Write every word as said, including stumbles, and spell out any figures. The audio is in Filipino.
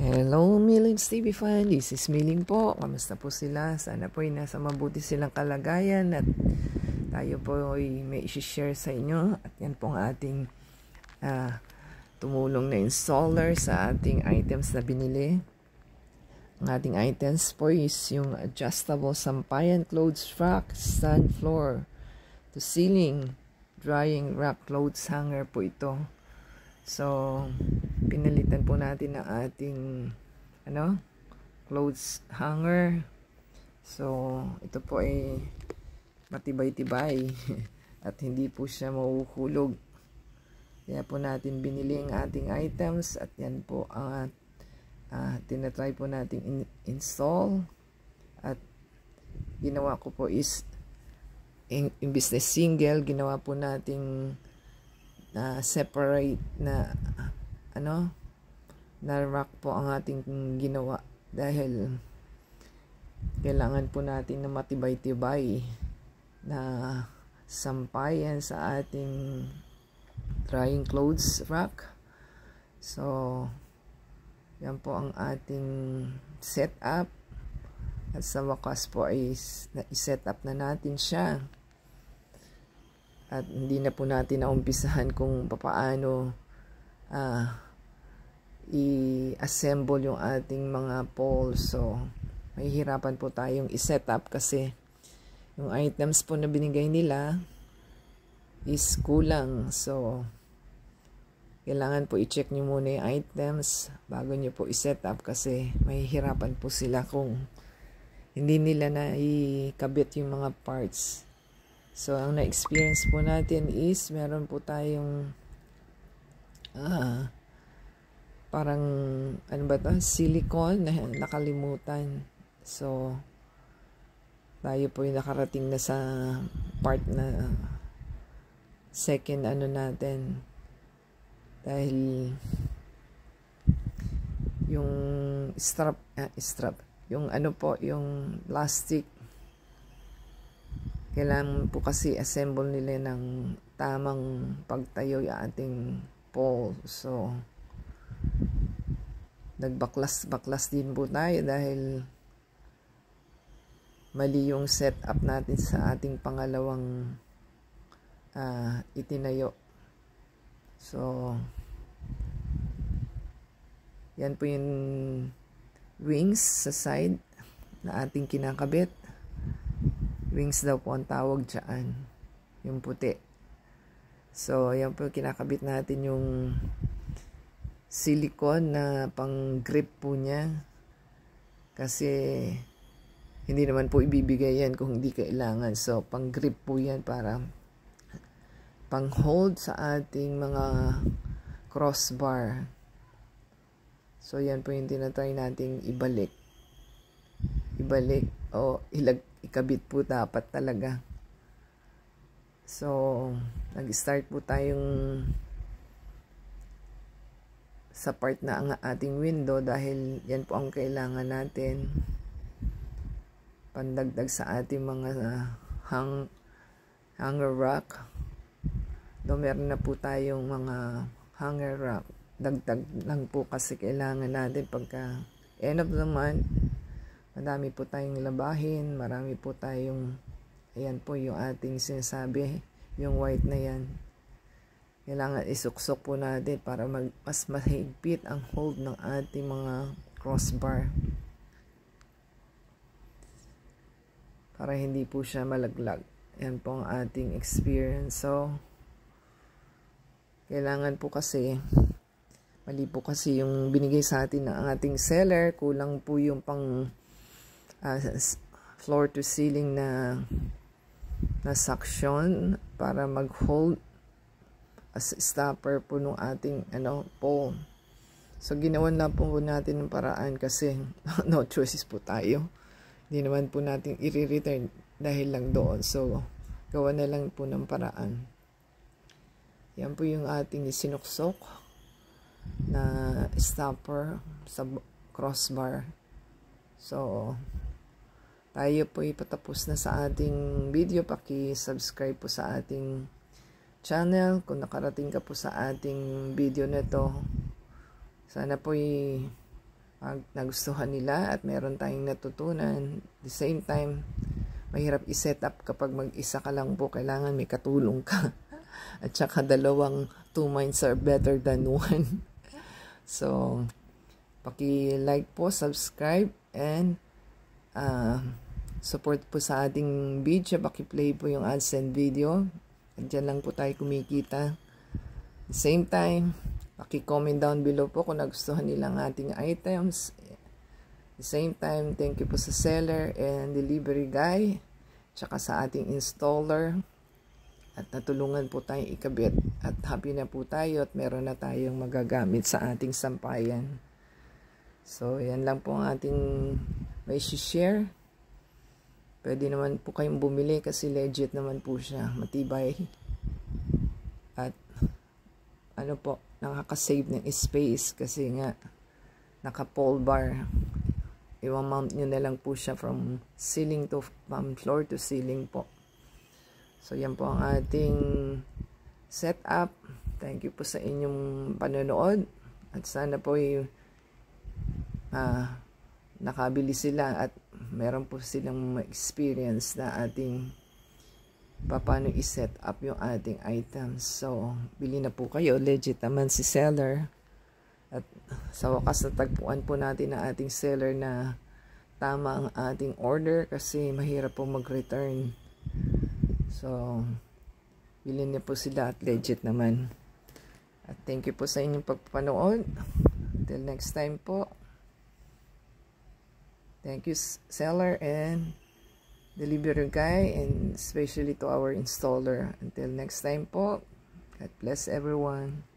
Hello, Millings T V fan. This is Milling po. Kamusta po sila? Sana po ay nasa mabuti silang kalagayan at tayo po ay may i-share sa inyo. At yan po ang ating uh, tumulong na installer sa ating items na binili. Ang ating items po is yung adjustable sampayan clothes rack, stand floor to ceiling, drying rack clothes hanger po ito. So, pinalitan po natin ang ating ano, clothes hanger. So, ito po ay matibay-tibay at hindi po siya mahuhulog. Kaya po natin binili ang ating items at yan po ang uh, tinatry po natin in install. At ginawa ko po is in, in business single, ginawa po nating na uh, separate na ano na rack po ang ating ginawa dahil kailangan po natin na matibay-tibay na sampayan sa ating drying clothes rack. So yan po ang ating setup at sa wakas po ay na-set up na natin siya. At hindi na po natin naumpisahan kung paano uh, i-assemble yung ating mga poles. So, mahihirapan po tayong i-set up kasi yung items po na binigay nila is kulang. So, kailangan po i-check nyo muna yung items bago nyo po i-set up kasi mahihirapan po sila kung hindi nila na ikabit yung mga parts. So, ang na-experience po natin is, meron po tayong, ah, parang, ano ba ito? Silicone na nakalimutan. So, tayo po yung nakarating na sa part na second ano natin. Dahil, yung strap, ah, strap, yung ano po, yung plastic, kailangan po kasi assemble nila ng tamang pagtayo yung ating pole. So, nagbaklas-baklas din po tayo dahil mali yung setup natin sa ating pangalawang uh, itinayo. So, yan po yung wings sa side na ating kinakabit. Wings daw po ang tawag dyan. Yung puti. So, yan po kinakabit natin yung silicone na pang grip po niya. Kasi, hindi naman po ibibigay yan kung hindi kailangan. So, pang grip po yan para pang hold sa ating mga crossbar. So, yan po yung tinatry nating ibalik. Ibalik o ilag ikabit po dapat talaga. So, nag-start po tayong sa part na ang ating window dahil yan po ang kailangan natin pandagdag sa ating mga hang, hanger rack. Do meron na po tayong mga hanger rack. Dagdag lang po kasi kailangan natin pagka end of the month. Madami po tayong labahin, marami po tayong, ayan po yung ating sinasabi, yung white na yan. Kailangan isuksok po natin para mag, mas mahigpit ang hold ng ating mga crossbar. Para hindi po siya malaglag. Yan po ang ating experience. So, kailangan po kasi, mali po kasi yung binigay sa atin ng ating seller, kulang po yung pang Uh, floor to ceiling na na suction para mag-hold as stopper po ng ating ano pole. So ginawan na po natin ng paraan kasi no choices po tayo. Hindi naman po natin i-return dahil lang doon. So gawa na lang po ng paraan. Yan po yung ating sinuksok na stopper sa crossbar. So tayo po ipatapos na sa ating video. Paki-subscribe po sa ating channel. Kung nakarating ka po sa ating video na to, sana po uh, nagustuhan nila at meron tayong natutunan. At the same time, mahirap i-set up kapag mag-isa ka lang po. Kailangan may katulong ka. At saka dalawang two minds are better than one. So, paki-like po, subscribe, and uh, support po sa ating video. Paki-play po yung AdSense video. At dyan lang po tayo kumikita. At the same time, paki-comment down below po kung nagustuhan nilang ating items. At the same time, thank you po sa seller and delivery guy. Tsaka sa ating installer. At natulungan po tayong ikabit. At happy na po tayo at meron na tayong magagamit sa ating sampayan. So, yan lang po ang ating may share. Pwede naman po kayong bumili kasi legit naman po siya. Matibay. At ano po, nakaka-save ng space kasi nga naka-pole bar. I-mount nyo na lang po siya from ceiling to from floor to ceiling po. So, yan po ang ating setup. Thank you po sa inyong panonood. At sana po yung uh, nakabili sila at meron po silang experience na ating paano i-set up yung ating items. So, bili na po kayo. Legit naman si seller. At sa wakas natagpuan po natin ang ating seller na tama ang ating order kasi mahirap po mag-return. So, bilhin niyo po sila at legit naman. At thank you po sa inyong pagpapanood. Until next time po. Thank you seller and delivery guy and especially to our installer. Until next time po. God bless everyone.